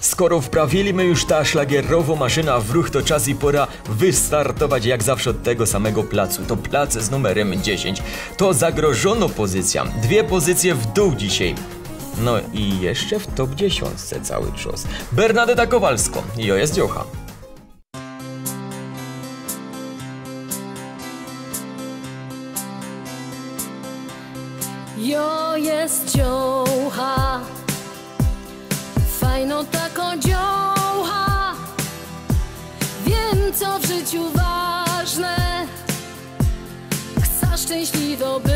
Skoro wprawiliśmy już ta szlagierowo maszyna w ruch, to czas i pora wystartować jak zawsze od tego samego placu. To plac z numerem 10. To zagrożono pozycja. 2 pozycje w dół dzisiaj. No i jeszcze w top 10 cały czas. Bernadeta Kowalsko i jest Dziocha. Jo jest dziołcha, fajno taką dziołcha. Wiem, co w życiu ważne, chcę szczęśliwo być.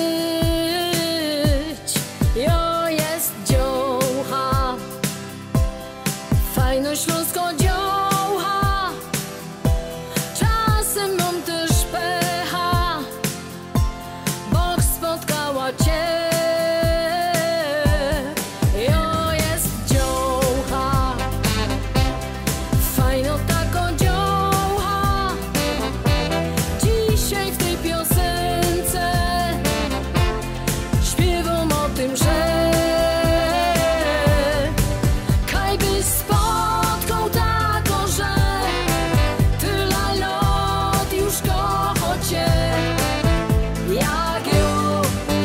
Jo jest dziołcha, fajno śląsko dziołcha. Czasem mam też pecha, Bóg spotkała cię. Jo jest dziołcha, fajno taką dziołcha. Dzisiaj w tej piosence śpiewam o tym, że kaj byś spotkał tako, że tyle lat już kocho cię jak ją,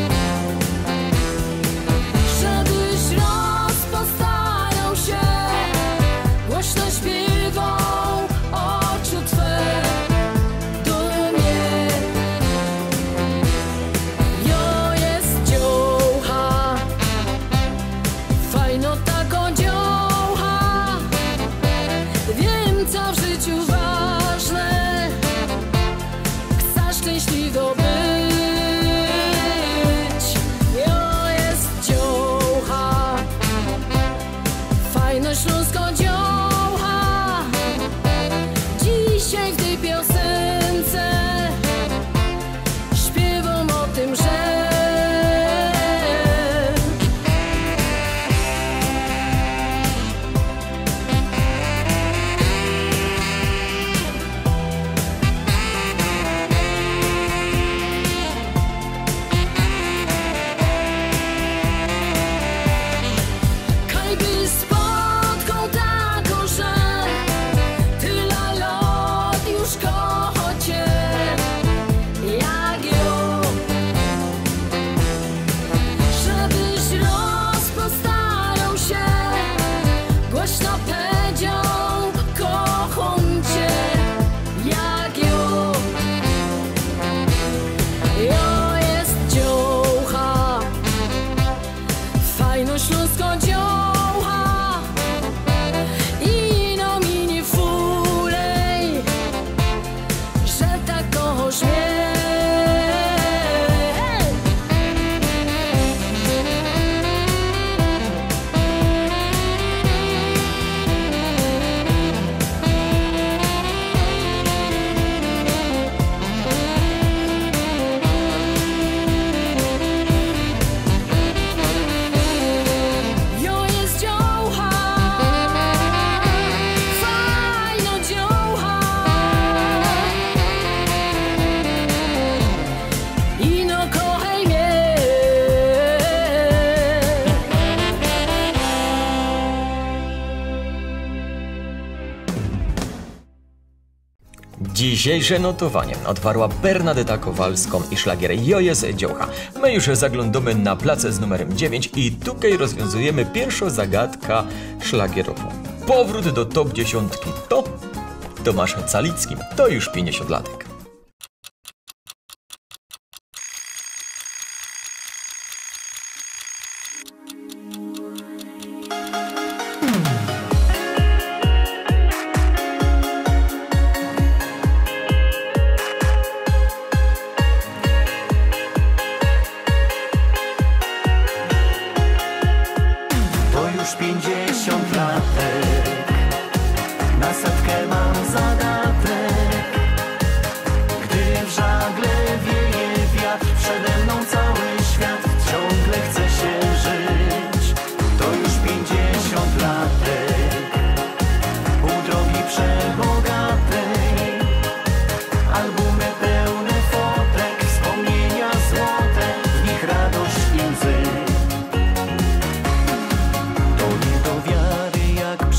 żebyś raz postarał się, głośno śpiewał oczu twe do mnie. Jo jest dziołcha, fajno taką dziołcha. Wiem, co w życiu ważne, chcę szczęśliwo być. Jo jest dziołcha, fajno śląsko dziołcha. Dzisiaj w tej piosence śpiewam o tym, że kaj by spotkał tako, że tyle lat już kocho cię jak ją, żebyś raz postarał się, głośno powiedział kocham cię jak ją. Jo jest dziołcha, fajno śląsko dziołcha. I no mi nie fulej, że tak kochasz mnie. Jo jest dziołcha, fajno dziołcha. I no kochaj mnie. Dzisiejsze notowanie otwarła Bernadeta Kowalską i szlagier Jo jest Dziocha. My już zaglądamy na placę z numerem 9 i tutaj rozwiązujemy pierwszą zagadkę szlagierową. Powrót do top 10 to Tomasz Calicki, to już 50 latek. To już 50 latek, na setkę mam zadatek. Gdy w żagle wieje wiatr, przede mną cały świat, ciągle chce się żyć. To już 50 latek, u drogi przebogatej. Albumy pełne fotek, wspomnienia złote, w nich radość i łzy. To nie do wiary, jak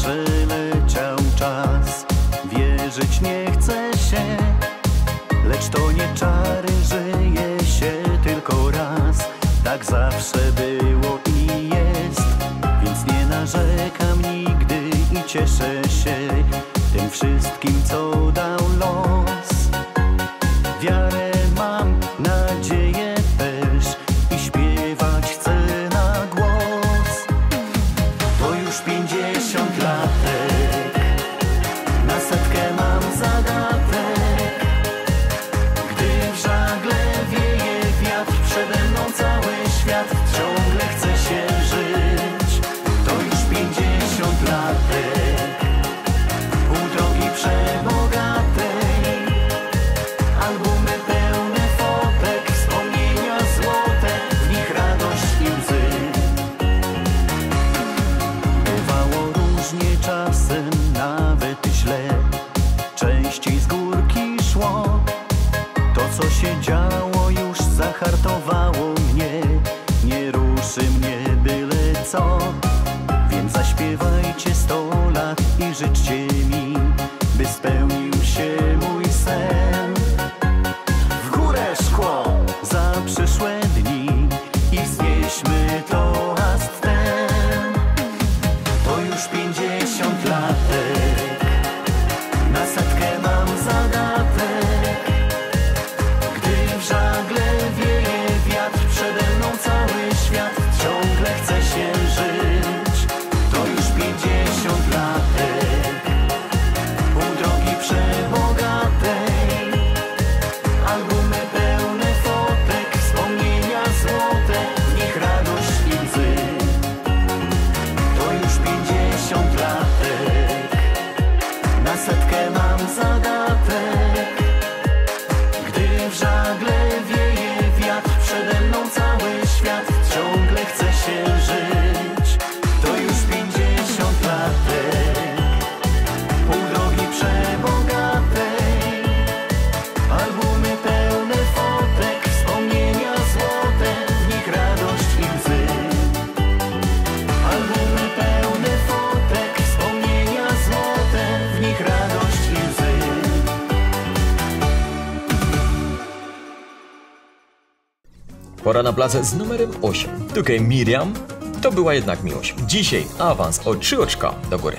było i jest, więc nie narzekam nigdy i cieszę się tym wszystkim, co dał los. Wiarę mam, nadzieję też i śpiewać chcę na głos. To już 50 latek, na setkę mam zadatek. Gdy w żagle wieje wiatr, przede mną cały świat, ciągle chce się żyć. To już 50 latek, pół drogi przebogatej. Albumy pełne fotek, wspomnienia złote, w nich radość i łzy. Bywało różnie czasem, nawet źle, częściej z górki szło. To, co się działo, już zahartowało mnie, nie ruszy mnie byle co. Więc zaśpiewajcie 100 lat i życzcie mi, by spełnił się mój sen. W górę szkło za przyszłe dni i wznieśmy toast ten. To już 50 latek, na setkę mam zadatek. Gdy w żagle wieje wiatr, przede mną cały świat, ciągle chce się żyć. To już 50 latek, pół drogi przebogatej. Albumy pełne fotek, wspomnienia złote, w nich radość i łzy. To już 50 latek, na setkę mam zadatek. Gdy w żagle wieje wiatr, przede mną cały świat, ciągle chce się żyć. To już 50 latek, pół drogi przebogatej. Albumy pełne fotek, wspomnienia złote, w nich radość i łzy. Albumy pełne fotek, wspomnienia złote, w nich radość i łzy. Pora na placę z numerem 8. Tutaj Miriam, to była jednak miłość. Dzisiaj awans o 3 oczka do góry.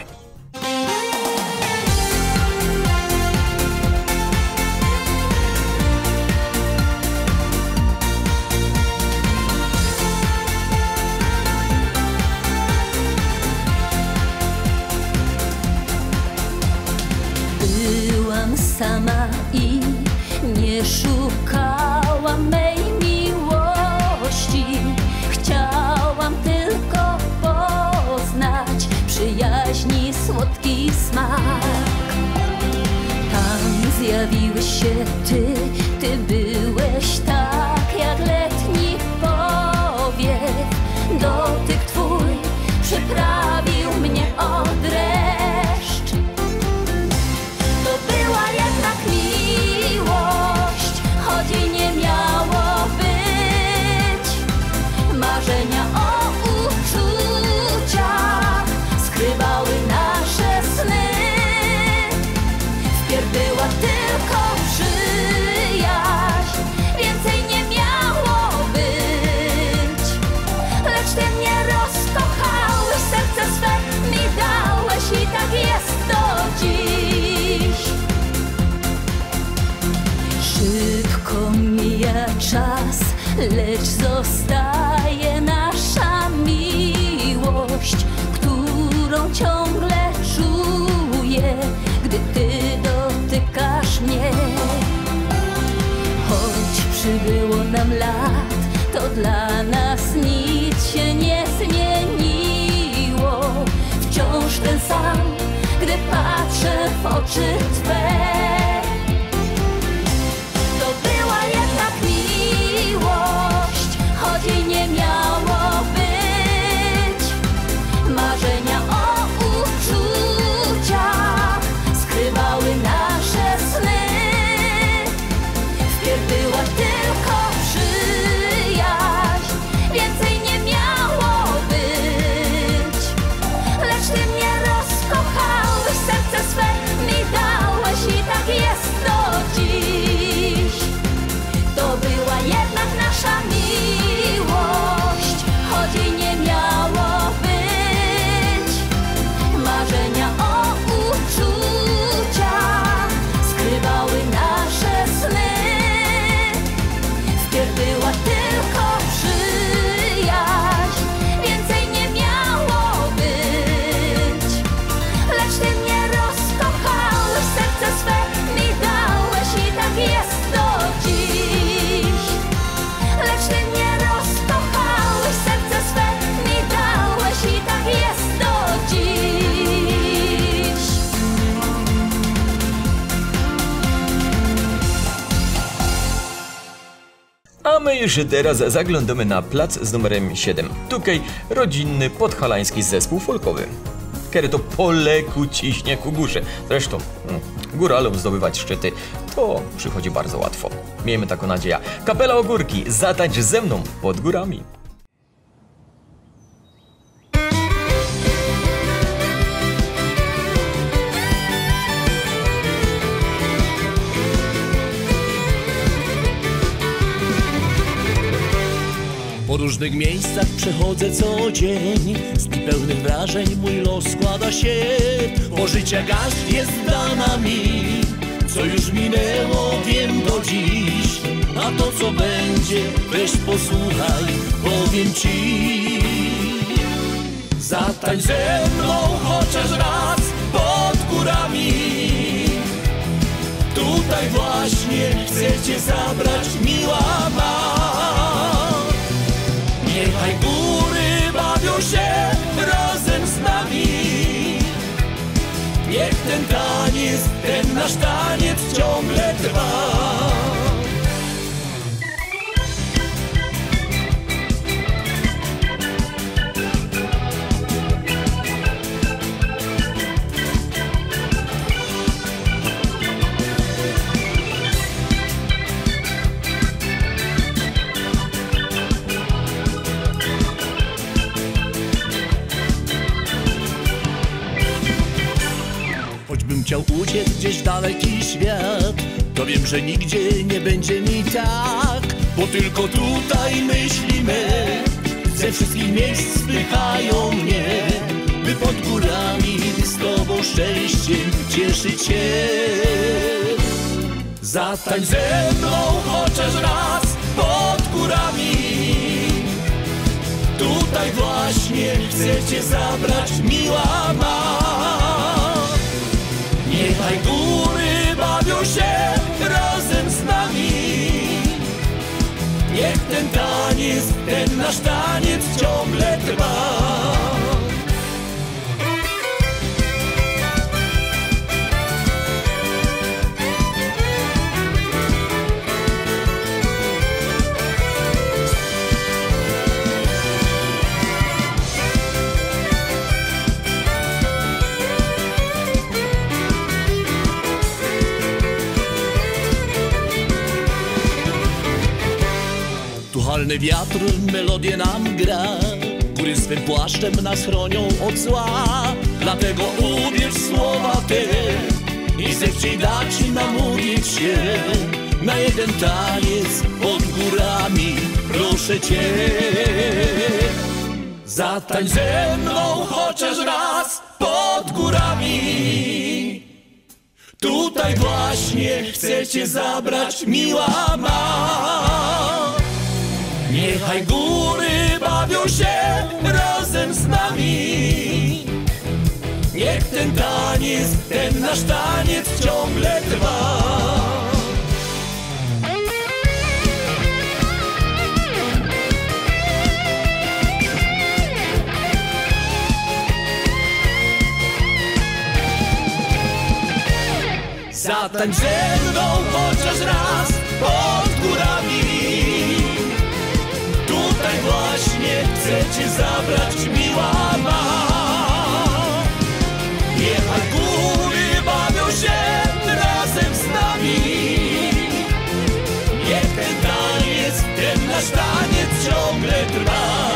Byłam sama i nie szukałam mej miłości. Chciałam tylko poznać przyjaźni słodki smak. Tam zjawiłeś się ty byłeś tak jak letni powiew. Dotyk twój przyprawił mnie o dreszcz. To była jednak miłość, choć i nie miało być. Marzenia o uczuciach skrywały nasze sny. Wpierw była tylko przyjaźń, więcej nie miało być. Lecz ty mnie rozkochałeś, serce swe mi dałeś i tak jest do dziś. Szybko mija czas, lecz zostaje nasza miłość, którą ciągle czuję, gdy ty dotykasz mnie. Choć przybyło nam lat, to dla nas nic się nie zmieniło. Wciąż ten sam, gdy patrzę w oczy twe. To była jednak miłość, choć i nie miało być. Marzenia o uczuciach skrywały nasze sny. Wpierw była tylko przyjaźń, już teraz zaglądamy na plac z numerem 7. Tutaj rodzinny podhalański zespół folkowy, który to po leku ciśnie ku górze. Zresztą góralom zdobywać szczyty to przychodzi bardzo łatwo. Miejmy taką nadzieję. Kapela Ogórki, zatańcz ze mną pod górami. Po różnych miejscach przechodzę co dzień, z dni pełnych wrażeń mój los składa się. Bo życia garść jest dana mi, co już minęło wiem do dziś. A to co będzie, weź posłuchaj, powiem ci. Zatańcz ze mną chociaż raz pod górami. Tutaj właśnie chcę cię zabrać, miła ma. Niechaj góry bawią się razem z nami. Niech ten taniec, ten nasz taniec ciągle trwa. Choćbym chciał uciec gdzieś w daleki świat, to wiem, że nigdzie nie będzie mi tak. Bo tylko tutaj myśli me ze wszystkich miejsc spychają mnie, by pod górami z tobą szczęściem cieszyć się. Zatańcz ze mną chociaż raz pod górami. Tutaj właśnie chcę cię zabrać, miła ma. Niechaj góry bawią się razem z nami. Niech ten taniec, ten nasz taniec ciągle trwa. Tuchalny wiatr melodię nam gra, góry swym płaszczem nas chronią od zła. Dlatego uwierz słowa te i zechciej dać namówić się na jeden taniec pod górami, proszę cię. Zatańcz ze mną chociaż raz pod górami. Tutaj właśnie chcę cię zabrać, miła ma. Niechaj góry bawią się razem z nami. Niech ten taniec, ten nasz taniec ciągle trwa. Zatańcz ze mną chociaż raz pod górami. Tutaj właśnie chcę cię zabrać, miła ma. Niechaj góry bawią się razem z nami. Niech ten taniec, ten nasz taniec ciągle trwa.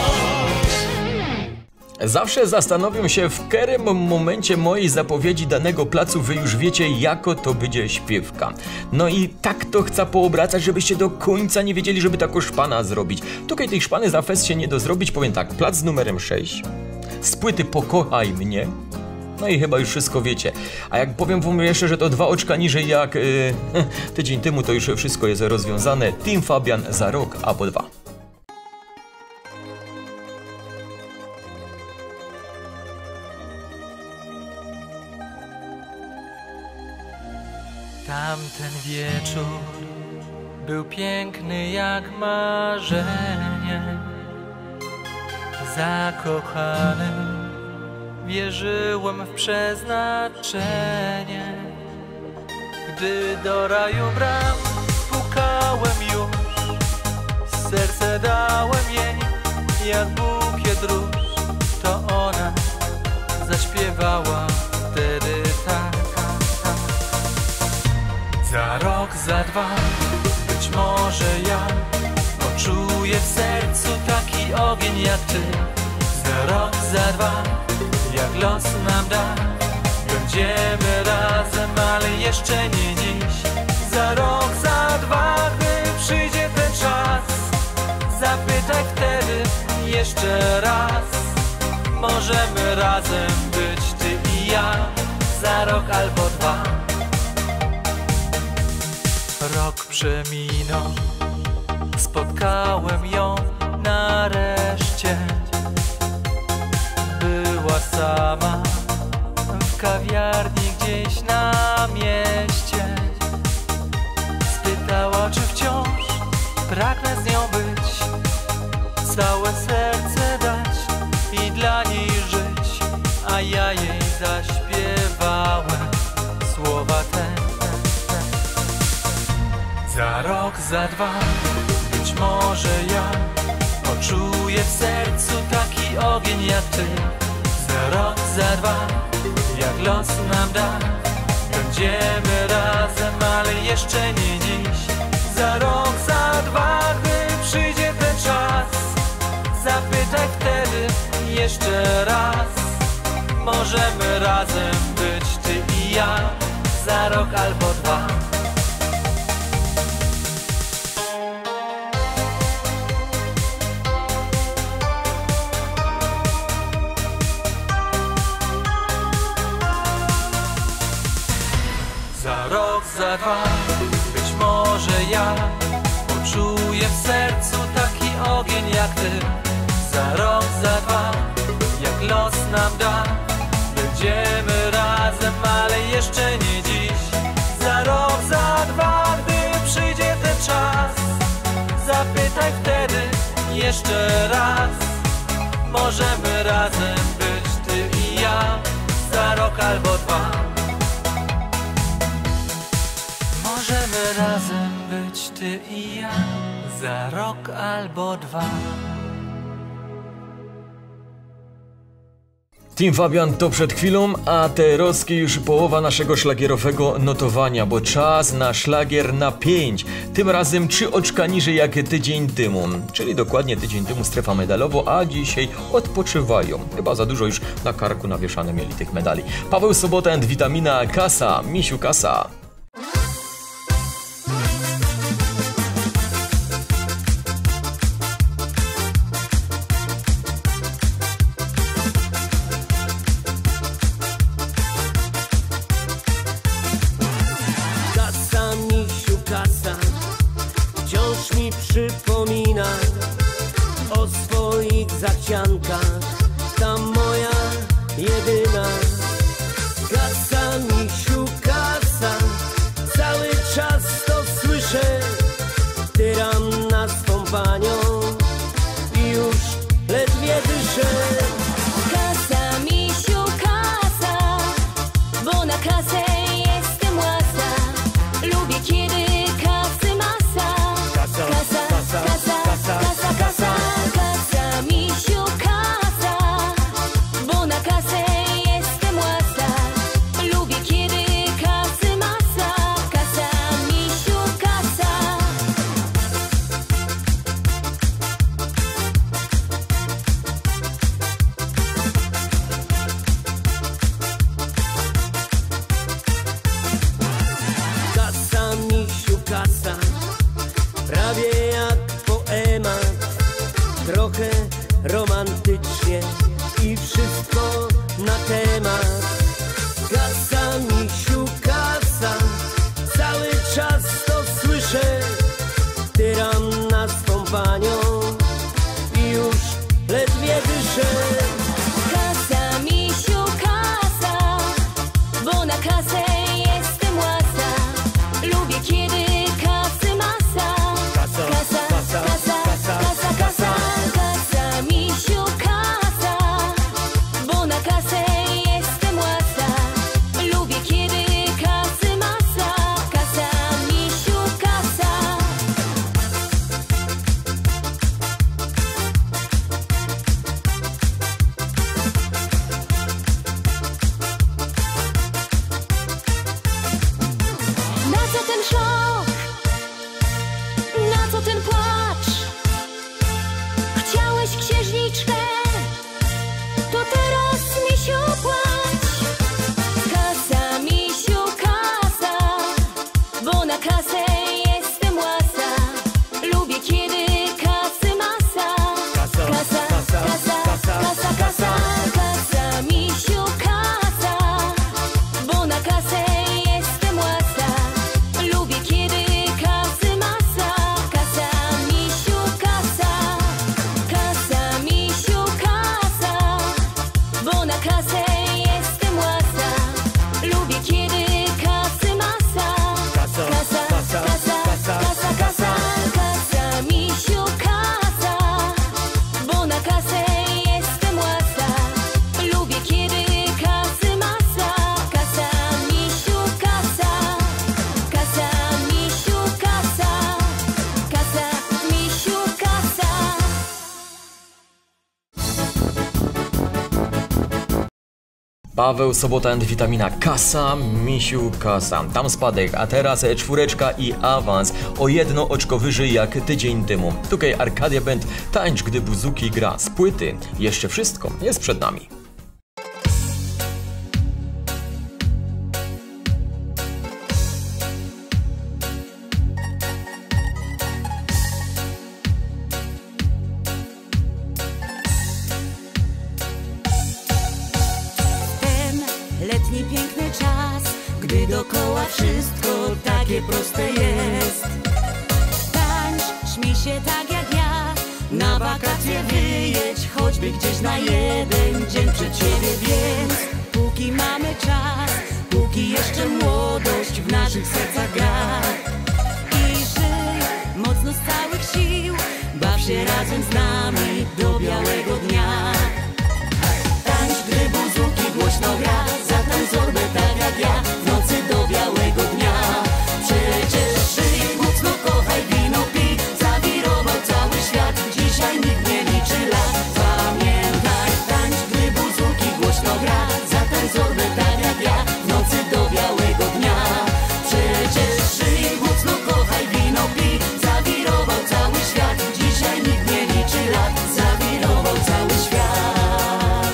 Zawsze zastanowię się, w którym momencie mojej zapowiedzi danego placu wy już wiecie, jako to będzie śpiewka. No i tak to chcę poobracać, żebyście do końca nie wiedzieli, żeby taką szpana zrobić. Tutaj tej szpany za fest się nie do zrobić, powiem tak, plac z numerem 6, z płyty Pokochaj mnie. No i chyba już wszystko wiecie. A jak powiem wam jeszcze, że to 2 oczka niżej jak tydzień temu, to już wszystko jest rozwiązane. Team Fabian za rok albo 2. Tamten wieczór był piękny jak marzenie. Zakochanym wierzyłem w przeznaczenie. Gdy do raju bram pukałem już, serce dałem jej jak bukiet róż. To ona zaśpiewała wtedy tak. Za rok, za dwa, być może ja poczuję w sercu taki ogień jak ty. Za rok, za dwa, jak los nam da, będziemy razem, ale jeszcze nie dziś. Za rok, za dwa, gdy przyjdzie ten czas, zapytaj wtedy jeszcze raz. Możemy razem być ty i ja, za rok albo dwa. Rok przeminął, spotkałem ją nareszcie. Była sama w kawiarni gdzieś na mieście. Spytała, czy wciąż pragnę z nią być, całe serce dać i dla niej żyć. A ja jej zaśpiewałem słowa te. Za rok, za dwa, być może ja poczuję w sercu taki ogień jak ty. Za rok, za dwa, jak los nam da, będziemy razem, ale jeszcze nie dziś. Za rok, za dwa, gdy przyjdzie ten czas, zapytaj wtedy jeszcze raz. Możemy razem być ty i ja, za rok albo dwa. Za rok, za dwa, być może ja poczuję w sercu taki ogień jak ty. Za rok, za dwa, jak los nam da, będziemy razem, ale jeszcze nie dziś. Za rok, za dwa, gdy przyjdzie ten czas, zapytaj wtedy jeszcze raz. Możemy razem być ty i ja, za rok albo dwa. Możemy razem być ty i ja, za rok albo dwa. Team Fabian to przed chwilą, a te roski już połowa naszego szlagierowego notowania, bo czas na szlagier na 5. Tym razem 3 oczka niżej jak tydzień temu, czyli dokładnie tydzień temu strefa medalowo, a dzisiaj odpoczywają. Chyba za dużo już na karku nawieszane mieli tych medali. Paweł Sobota and Witamina Kasa, Misiu Kasa. Przypomina o swoich zachciankach, ta moja jedyna. Kasa, misiu, kasa, cały czas to słyszę. Tyram na swą panią i już ledwie dyszę. Kasa, misiu, kasa, bo na kasę jestem łasa. Lubię kiedy kasy masa. Kasa, kasa, kasa, kasa, kasa, kasa, misiu, kasa. Paweł, Sobota and Witamina, kasa, misiu, kasa. Tam spadek, a teraz czwóreczka i awans. O 1 oczko wyżej jak tydzień temu. Tutaj Arcadia Band, tańcz gdy buzuki gra. Z płyty jeszcze wszystko jest przed nami. Letni piękny czas, gdy dokoła wszystko takie proste jest. Tańcz, śmiej się tak jak ja, na wakacje wyjedź, choćby gdzieś na jeden dzień przed siebie, więc póki mamy czas, póki jeszcze młodość w naszych sercach gra. I żyj mocno z całych sił, baw się razem z nami do białego dnia. Tańcz, gdy buzuki głośno gra, zatańcz zorbę tak jak ja, w nocy do białego dnia. Przecież żyj, mocno kochaj, wino pij, zawirował cały świat, dzisiaj nikt nie liczy lat. Pamiętaj, tańcz, gdy buzuki głośno gra, zatańcz zorbę tak jak ja, w nocy do białego dnia. Przecież żyj, mocno kochaj, wino pij, zawirował cały świat, dzisiaj nikt nie liczy lat, zawirował cały świat.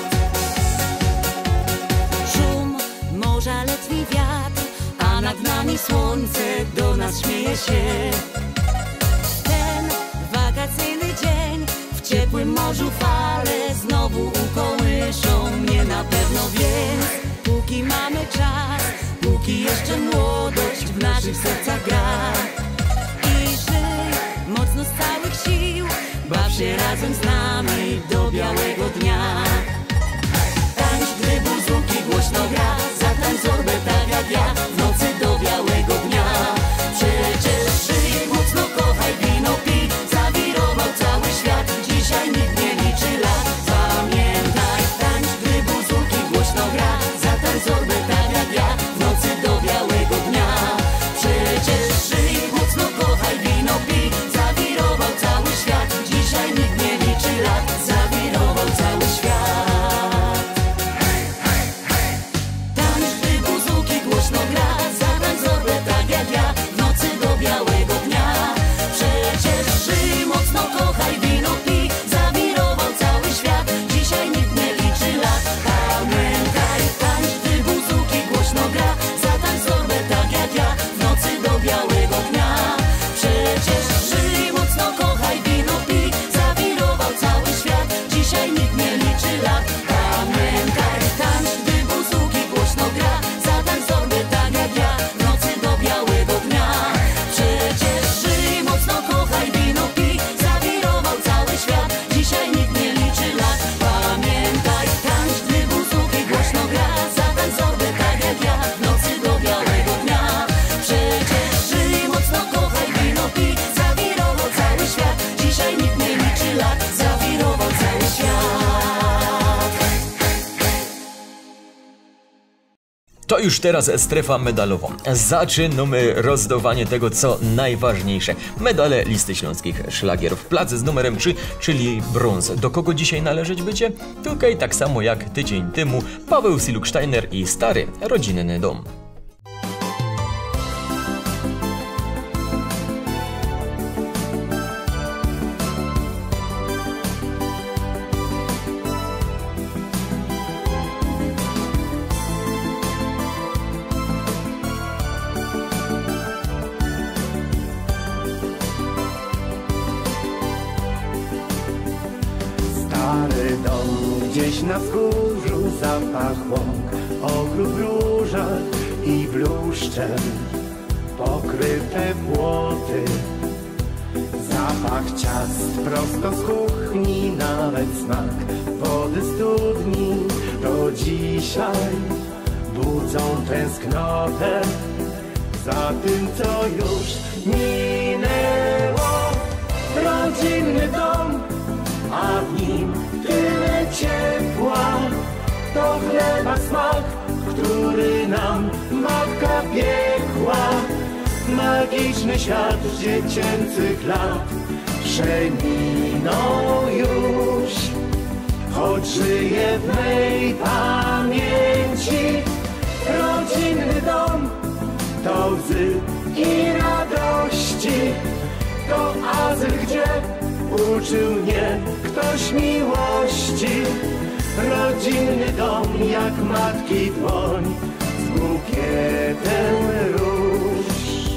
Szum morza, letni wiatr, a nad nami słońce do nas śmieje się. Ten wakacyjny dzień, w ciepłym morzu fale znowu ukołyszą mnie na pewno, więc póki mamy czas, póki jeszcze młodość w naszych sercach gra. I żyj mocno z całych sił, baw się razem z nami do białego dnia. Tańcz, gdy buzuki głośno gra, zatańcz zorbę tak jak ja, w nocy do białego dnia. Przecież żyj, mocno kochaj, wino pij, zawirował cały świat, dzisiaj nikt nie liczy lat. Pamiętaj, tańcz, gdy buzuki głośno gra, zatańcz zorbę tak jak ja, w nocy do białego dnia. Przecież żyj, mocno kochaj, wino pij, zawirował cały świat, dzisiaj nikt nie liczy lat, zawirował cały świat. Tańcz, gdy buzuki głośno gra, zatańcz zorbę tak jak ja, w nocy do białego dnia. Przecież żyj, mocno kochaj, wino pij, zawirował cały świat, dzisiaj nikt nie liczy lat. Pamiętaj, tańcz, gdy buzuki głośno gra, zatańcz zorbę tak jak ja, w nocy do białego dnia. Przecież żyj, mocno kochaj, wino pij, zawirował cały świat, dzisiaj nikt nie liczy lat. Pamiętaj, tańcz, gdy buzuki głośno gra, zatańcz zorbę tak jak ja, w nocy do białego dnia. Przecież żyj, mocno kochaj, wino pij, zawirował cały świat, dzisiaj nikt nie liczy lat. Pamiętaj, tańcz, gdy buzuki głośno gra, zatańcz zorbę tak jak ja, w nocy do białego dnia. Przecież żyj, mocno kochaj, wino pij, zawirował cały świat, dzisiaj nikt nie liczy lat, zawirował cały świat. To już teraz strefa medalową. Zaczynamy rozdawanie tego, co najważniejsze. Medale Listy Śląskich Szlagierów. Plac z numerem 3, czyli brąz. Do kogo dzisiaj należeć będzie? Tutaj tak samo jak tydzień temu Paweł Siluk-Steiner i Stary Rodzinny Dom. Stary dom gdzieś na wzgórzu, zapach łąk, ogród w różach i bluszczem pokryte płoty. Zapach ciast prosto z kuchni, nawet smak wody studni do dzisiaj budzą tęsknotę za tym, co już minęło. Rodzinny dom, a w nim tyle ciepła. To chleba smak, który nam matka piekła. Magiczny świat dziecięcych lat przeminął już. choć żyje w mej pamięci. Rodzinny dom to łzy i radości, to azyl, gdzie uczył mnie ktoś miłości. Rodzinny dom jak matki dłoń z bukietem róż.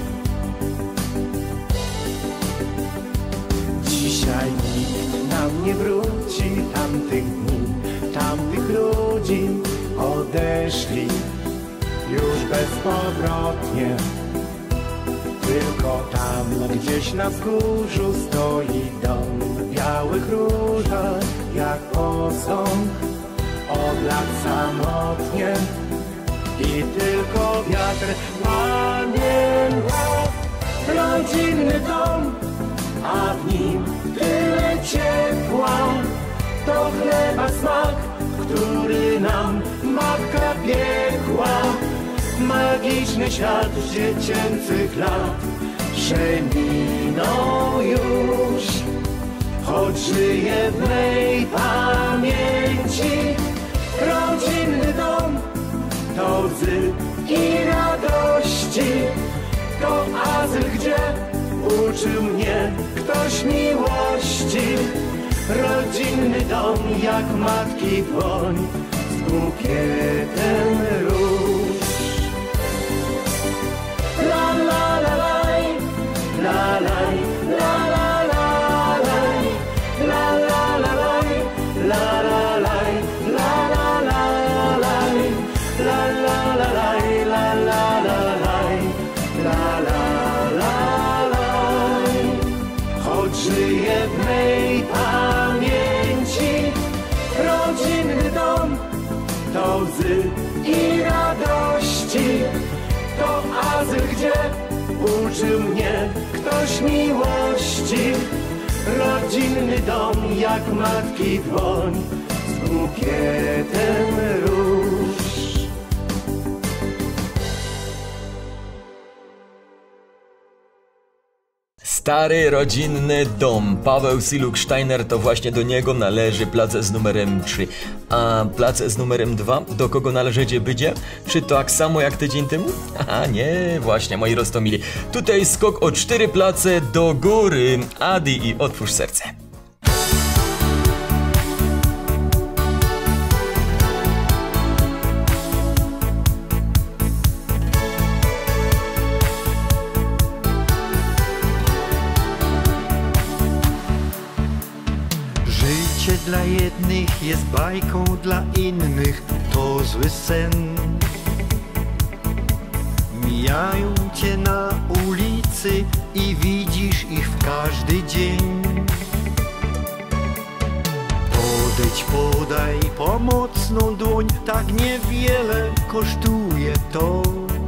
Dzisiaj nikt nam nie wróci tamtych dni, tamtych ludzi odeszli już bezpowrotnie. Tylko tam gdzieś na wzgórzu stoi dom w białych różach jak posąg, od lat samotnie. I tylko wiatr pamięta rodzinny dom, a w nim tyle ciepła. To chleba smak, który nam matka piekła. Magiczny świat dziecięcych lat, że minął już, choć żyje w mej pamięci. Rodzinny dom to łzy i radości, to azyl, gdzie uczył mnie ktoś miłości. Rodzinny dom jak matki dłoń z bukietem róż. La la la laj, la laj, la la la laj, la la la laj, la la laj, la la la laj, la la la laj, la la la laj, la la la laj. Choć żyje w mej pamięci rodzinny dom, to łzy i radości, to azyl, gdzie uczył mnie ktoś miłości. Rodzinny dom jak matki dłoń z bukietem róż. Stary rodzinny dom. Paweł Siluk-Steiner, to właśnie do niego należy plac z numerem 3. A plac z numerem 2 do kogo należecie będzie? Czy to tak samo jak tydzień temu? Aha, nie, właśnie, moi roztomili. Tutaj skok o 4 place do góry. Adi i Otwórz serce. Dla jednych jest bajką, dla innych to zły sen. Mijają cię na ulicy i widzisz ich w każdy dzień. Podejdź, podaj pomocną dłoń, tak niewiele kosztuje to.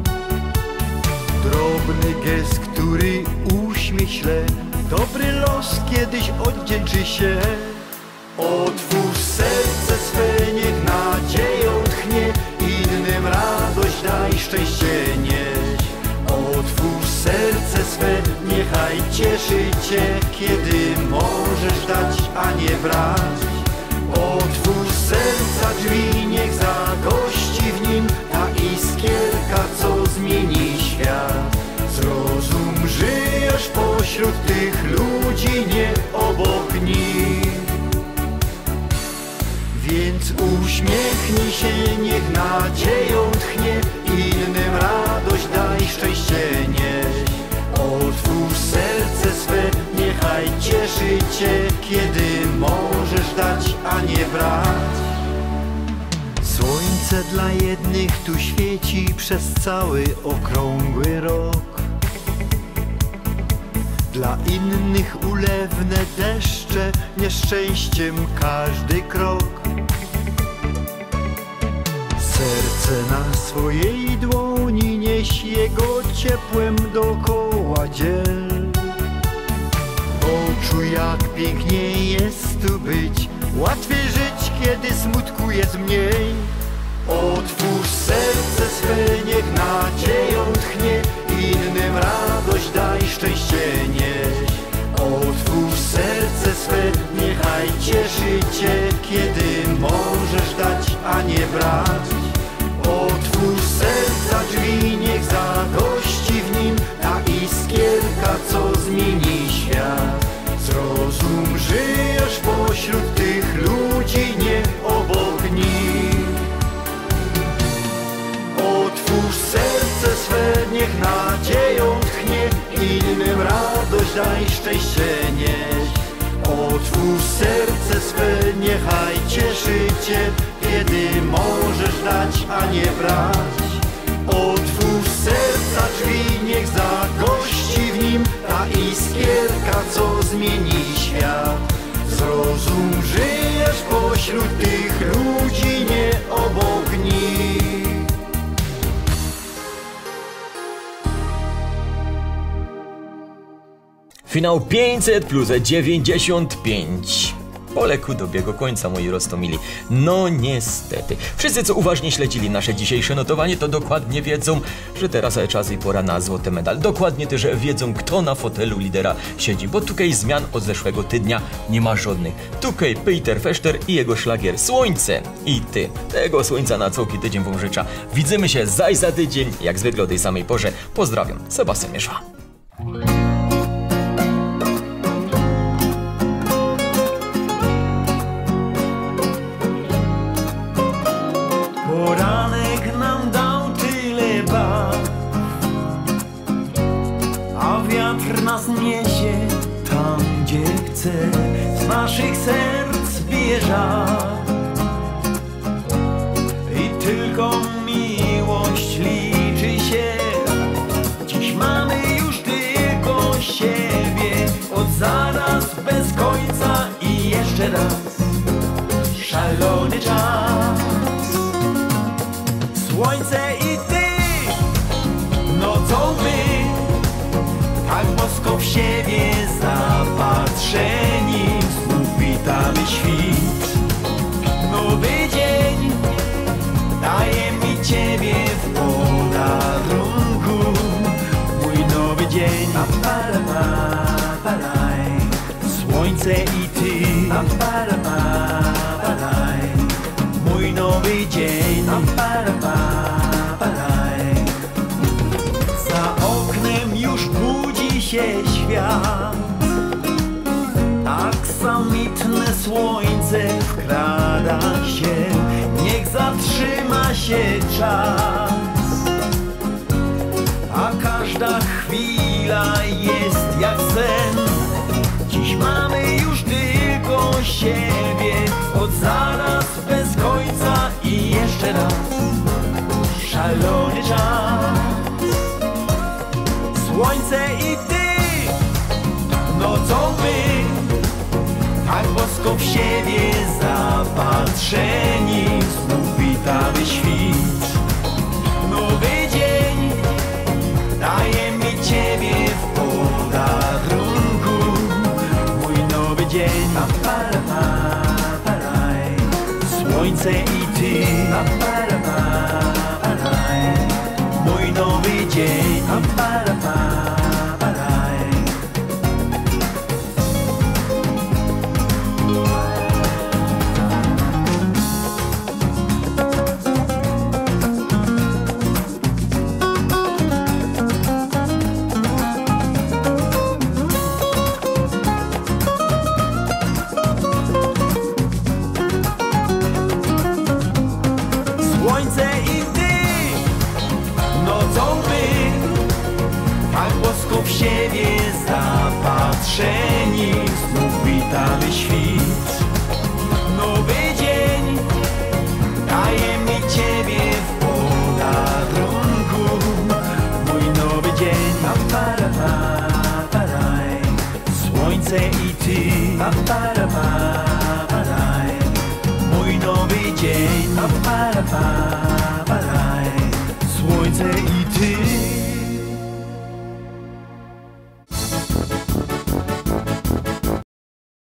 Drobny gest, który uśmiech śle, dobry los kiedyś odwdzięczy się. Otwórz serce swe, niech nadzieją tchnie, innym radość daj, szczęście nieś. Otwórz serce swe, niechaj cieszy cię, kiedy możesz dać, a nie brać. Otwórz serca drzwi, niech zagości w nim ta iskierka, co zmieni świat. Zrozum, żyjesz pośród tych ludzi, nie obok nich. Więc uśmiechnij się, niech nadzieją tchnie, innym radość daj, szczęście nieś. Otwórz serce swe, niechaj cieszy cię, kiedy możesz dać, a nie brać. Słońce dla jednych tu świeci przez cały okrągły rok. Dla innych ulewne deszcze, nieszczęściem każdy krok. Serce na swojej dłoni nieś, jego ciepłem dokoła dziel. Poczuj, jak pięknie jest tu być, łatwiej żyć, kiedy smutku jest mniej. Otwórz serce swe, niech nadzieją tchnie, innym radość daj, szczęście nieś. Otwórz serce swe, niechaj cieszy cię, kiedy możesz dać, a nie brać. Otwórz serca drzwi, niech zagości w nim ta iskierka, co zmieni świat. Zrozum, żyjesz pośród tych ludzi, nie obok nich. Otwórz serce swe, niech nadzieją tchnie, innym radość daj, szczęście nieś. Otwórz serce swe, niechaj cieszy cię, kiedy możesz dać, a nie brać. Otwórz serca drzwi, niech zagości w nim ta iskierka, co zmieni świat. Zrozum, żyjesz pośród tych ludzi, nie obok nich. Finał 500 plus 95. Poległ dobiegł końca, moi roztomili. No niestety. Wszyscy, co uważnie śledzili nasze dzisiejsze notowanie, to dokładnie wiedzą, że teraz czas i pora na złoty medal. Dokładnie też wiedzą, kto na fotelu lidera siedzi, bo tutaj zmian od zeszłego tygodnia nie ma żadnych. Tutaj Peter Fester i jego szlagier Słońce i ty. Tego słońca na całki tydzień wam życzę. Widzimy się za tydzień, jak zwykle o tej samej porze. Pozdrawiam, Sebastian Mieszwa. Poranek nam dał tyle barw, a wiatr nas niesie tam, gdzie chce. Z naszych serc bije żar i tylko miłość liczy się. Dziś mamy już tylko siebie, od zaraz bez końca i jeszcze raz szalony czas. Słońce i ty, nocą my, tak bosko w siebie zapatrzeni, znów witamy świt. Nowy dzień daje mi ciebie w podarunku, mój nowy dzień. Słońce i ty, mój nowy dzień. Za oknem już budzi się świat, aksamitne słońce wkrada się, niech zatrzyma się czas, a każda chwila jest jak sen. Dziś mamy już tylko siebie, od zaraz bez końca i jeszcze raz szalony czas. Słońce i ty, nocą my, tak bosko w siebie zapatrzeni, znów witamy świt. Nowy dzień daje mi ciebie w podarunku, mój nowy dzień. Słońce i ty, mój nowy dzień. Słońce i ty, nocą my, tak bosko w siebie zapatrzeni, znów witamy świt. Nowy dzień daje mi ciebie w podarunku, mój nowy dzień. Słońce i ty, mój nowy dzień. Słońce i ty.